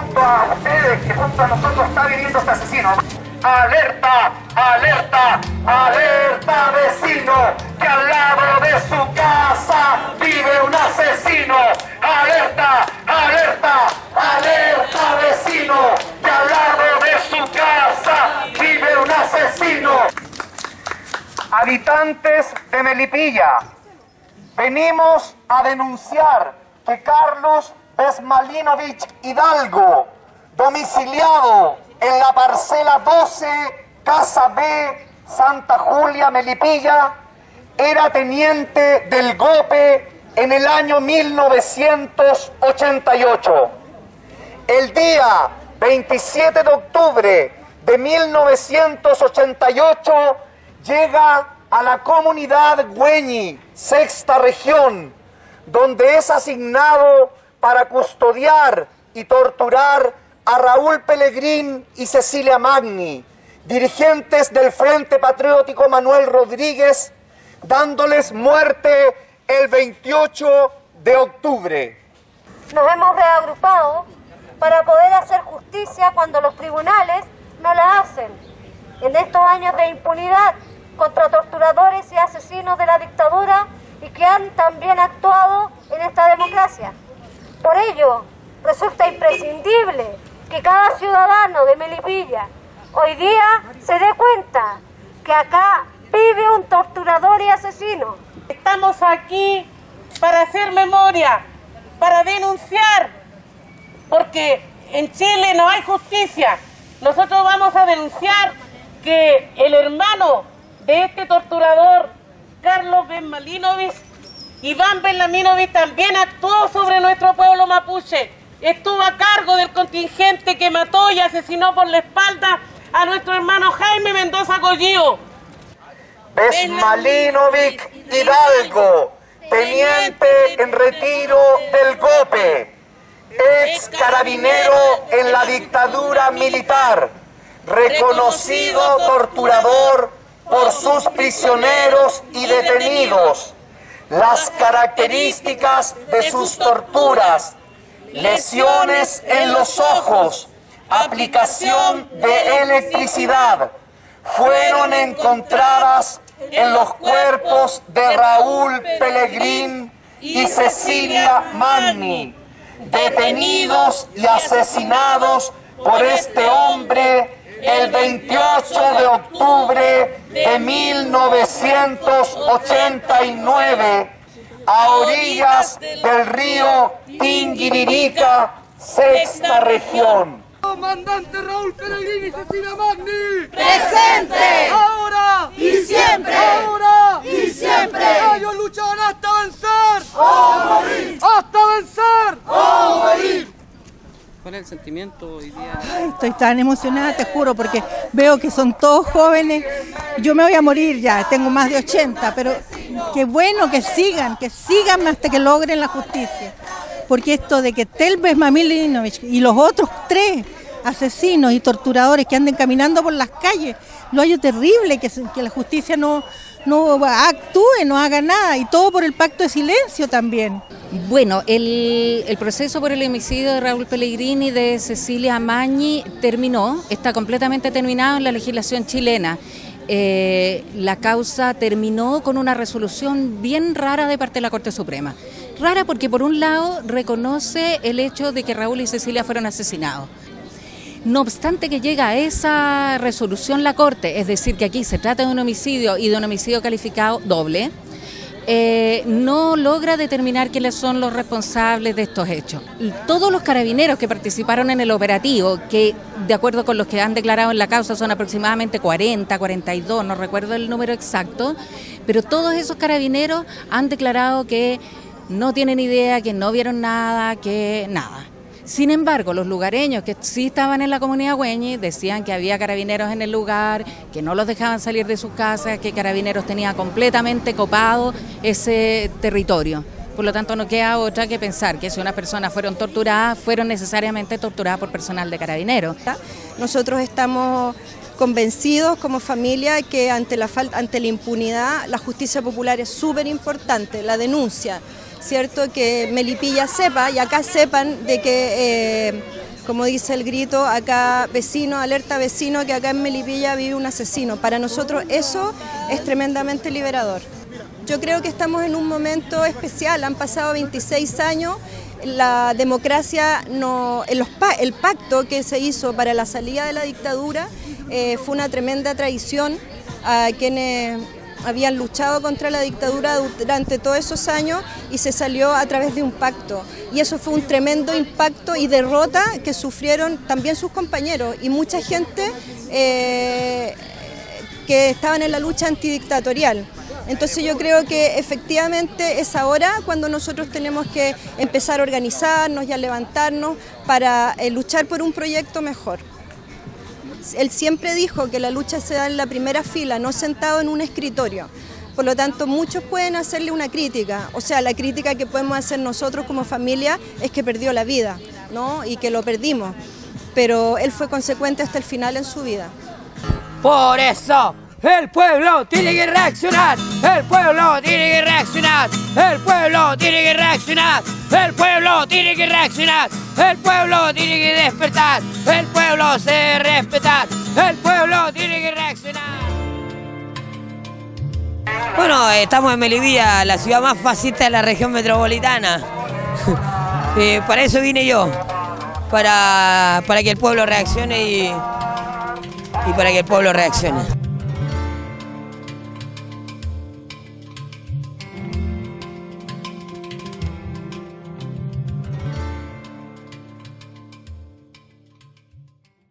junto a ustedes, que junto a nosotros está viviendo este asesino. ¡Alerta! ¡Alerta! ¡Alerta, vecino! Que al lado de su casa vive un asesino. ¡Alerta! ¡Alerta! ¡Alerta, vecino! Que al lado de su casa vive un asesino. Habitantes de Melipilla, venimos a denunciar que Carlos Besmalinovich Hidalgo, domiciliado en la parcela 12, Casa B, Santa Julia, Melipilla, era teniente del GOPE en el año 1988. El día 27 de octubre de 1988 llega a la comunidad Güeñi, sexta región, donde es asignado para custodiar y torturar a Raúl Pellegrín y Cecilia Magni, dirigentes del Frente Patriótico Manuel Rodríguez, dándoles muerte el 28 de octubre. Nos hemos reagrupado para poder hacer justicia cuando los tribunales no la hacen. En estos años de impunidad contra torturadores y asesinos de la dictadura y que han también actuado en esta democracia. Por ello, resulta imprescindible que cada ciudadano de Melipilla hoy día se dé cuenta que acá vive un torturador y asesino. Estamos aquí para hacer memoria, para denunciar, porque en Chile no hay justicia. Nosotros vamos a denunciar que el hermano de este torturador, Carlos Besmalinovich, Iván Besmalinovich, también actuó sobre nuestro pueblo mapuche. Estuvo a cargo del contingente que mató y asesinó por la espalda a nuestro hermano Jaime Mendoza Collío. Besmalinovich Hidalgo, teniente en retiro del GOPE, ex carabinero en la dictadura militar, reconocido torturador por sus prisioneros y detenidos. Las características de sus torturas: lesiones en los ojos, aplicación de electricidad, fueron encontradas en los cuerpos de Raúl Pellegrín y Cecilia Magni, detenidos y asesinados por este hombre el 28 de octubre de 1989, a orillas del río Tinguiririca, sexta región. Comandante Raúl Pellegrín y Cecilia Magni. ¡Presente! ¡Ahora! ¡Y siempre! ¡Ahora! ¡Y siempre! Ellos lucharán hasta vencer. ¡O morir! ¡Hasta vencer! ¡O morir! ¿Cuál es el sentimiento hoy día? Ay, estoy tan emocionada, te juro, porque veo que son todos jóvenes. Yo me voy a morir ya, tengo más de 80, pero qué bueno que sigan hasta que logren la justicia. Porque esto de que Tel Besmalinovich y los otros 3 asesinos y torturadores que anden caminando por las calles, lo hallo terrible, que la justicia no actúe, no haga nada, y todo por el pacto de silencio también. Bueno, el proceso por el homicidio de Raúl Pellegrín y de Cecilia Magni está completamente terminado en la legislación chilena. La causa terminó con una resolución bien rara de parte de la Corte Suprema. Rara porque por un lado reconoce el hecho de que Raúl y Cecilia fueron asesinados. No obstante que llega a esa resolución la Corte, es decir, que aquí se trata de un homicidio y de un homicidio calificado doble, no logra determinar quiénes son los responsables de estos hechos. Todos los carabineros que participaron en el operativo, que de acuerdo con los que han declarado en la causa son aproximadamente 40, 42, no recuerdo el número exacto, pero todos esos carabineros han declarado que no tienen idea, que no vieron nada, que nada. Sin embargo, los lugareños que sí estaban en la comunidad Güeñi decían que había carabineros en el lugar, que no los dejaban salir de sus casas, que Carabineros tenía completamente copado ese territorio. Por lo tanto, no queda otra que pensar que si unas personas fueron torturadas, fueron necesariamente torturadas por personal de Carabineros. Nosotros estamos convencidos como familia que ante la impunidad la justicia popular es súper importante, la denuncia, ¿cierto? Que Melipilla sepa y acá sepan de que como dice el grito acá, vecino, alerta vecino, que acá en Melipilla vive un asesino. Para nosotros eso es tremendamente liberador. Yo creo que estamos en un momento especial, han pasado 26 años, la democracia, el pacto que se hizo para la salida de la dictadura fue una tremenda traición a quienes habían luchado contra la dictadura durante todos esos años y se salió a través de un pacto. Y eso fue un tremendo impacto y derrota que sufrieron también sus compañeros y mucha gente que estaban en la lucha antidictatorial. Entonces yo creo que efectivamente es ahora cuando nosotros tenemos que empezar a organizarnos y a levantarnos para luchar por un proyecto mejor. Él siempre dijo que la lucha se da en la primera fila, no sentado en un escritorio. Por lo tanto, muchos pueden hacerle una crítica. O sea, la crítica que podemos hacer nosotros como familia es que perdió la vida, ¿no? Y que lo perdimos. Pero él fue consecuente hasta el final en su vida. Por eso, el pueblo tiene que reaccionar. El pueblo tiene que reaccionar. El pueblo tiene que reaccionar. El pueblo tiene que reaccionar. El pueblo tiene que despertar. El pueblo se debe respetar. El pueblo tiene que reaccionar. Bueno, estamos en Melipilla, la ciudad más fascista de la región metropolitana. Para eso vine yo. Para que el pueblo reaccione y para que el pueblo reaccione.